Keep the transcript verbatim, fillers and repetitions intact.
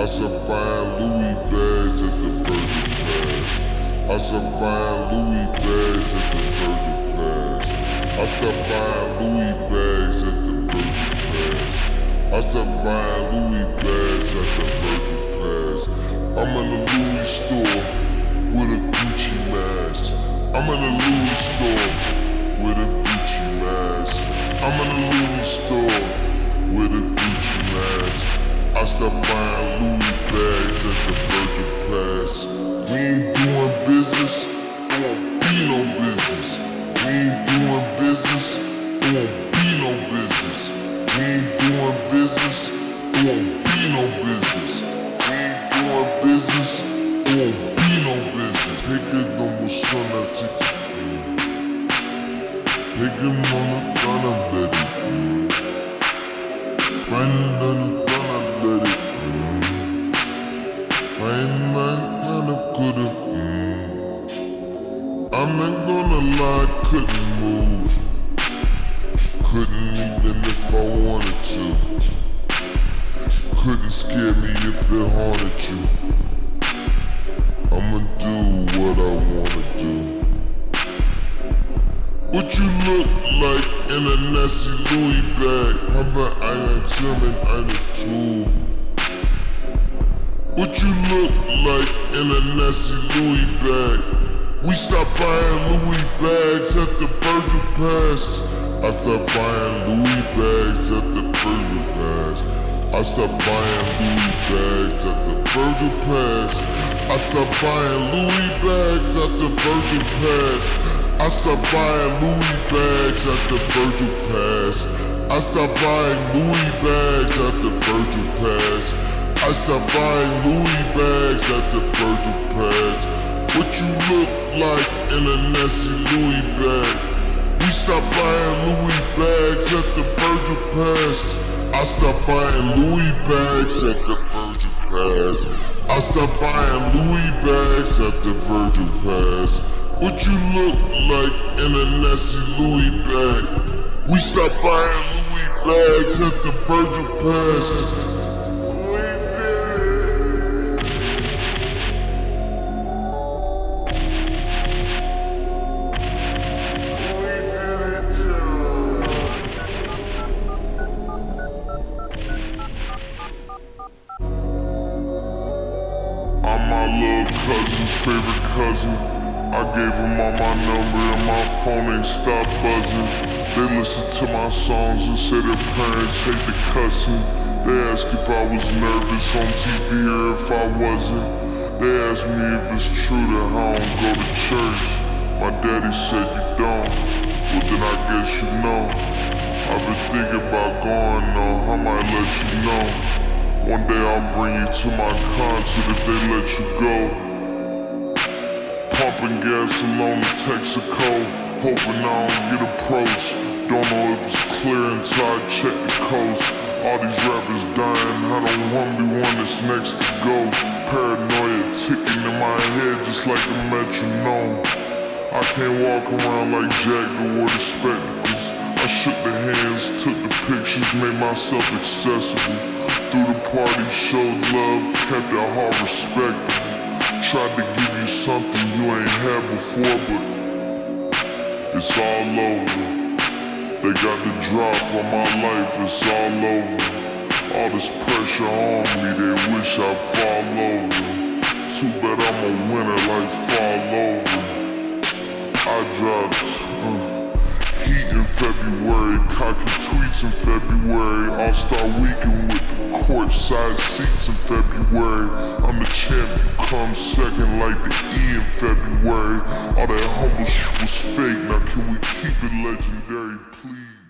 I start buying Louis bags at the Virgin Pass. I start buying Louis bags at the Virgin Pass. I start buying Louis bags at the Virgin Pass. I start buying Louis bags at the Virgin Pass. I'm in a Louis store with a Gucci mask. I'm in a Louis store with a Gucci mask. I'm in a Louis store with a Gucci mask. I start buying Louis bags at the Virgin Pass. We ain't doing business, it won't be no business. We ain't doing business, it won't be no business. We ain't doing business, it won't be no business. We ain't doing business, it won't be no business. Peki number sana tık. Peki bana tanım dedi. Benden tanım dedi. Benden tanım couldn't. I'm not gonna lie, couldn't move. Couldn't even if I wanted to. Couldn't scare me if it haunted you. I'ma do what I wanna do. What you look like in a nasty Louis bag? Haben einen German, eine Tool. What you look like in a nasty Louis bag? We stopped buying Louis bags at the Virgin Pass. I stopped buying Louis bags at the Virgin Pass. I stopped buying Louis bags at the Virgin Pass. I stopped buying Louis bags at the Virgin Pass. I stopped buying Louis bags at the Virgin Pass. I stopped buying Louis bags at the Virgin Pass. I stopped buying Louis bags at the Virgin Pass. What you look like in a nasty Louis bag? We stopped buying Louis bags at the Virgin Pass. I stopped buying Louis bags at the Virgin Pass. I stopped buying Louis bags at the Virgin Pass. What you look like in a nasty Louis bag? We stopped buying Louis bags at the Virgin Pass. I'm my little cousin's favorite cousin. I gave him all my number and my phone ain't stop buzzing. They listen to my songs and say their parents hate the cussing. They ask if I was nervous on T V or if I wasn't. They ask me if it's true that I don't go to church. My daddy said you don't, well then I guess you know. I've been thinking about going though, I might let you know. One day I'll bring you to my concert if they let you go. Pumping gas alone in Texaco, hoping I don't get approached. Don't know if it's clear until I check the coast. All these rappers dying, I don't wanna be one that's next to go. Paranoia ticking in my head just like a metronome. I can't walk around like Jack that wore the spectacles. I shook the hands, took the pictures, made myself accessible. Through the party, showed love, kept it hard respectable. Tried to give you something you ain't had before, but it's all over. They got the drop on my life, it's all over. All this pressure on me, they wish I'd fall over. Too bad I'm a winner like fall over. I dropped uh, heat in February, cocky tweets in February, All-Star Weekend with the courtside seats in February. I'm the champ, you come second like the E in February. All that humble shit was fake, now can we keep it legendary, please?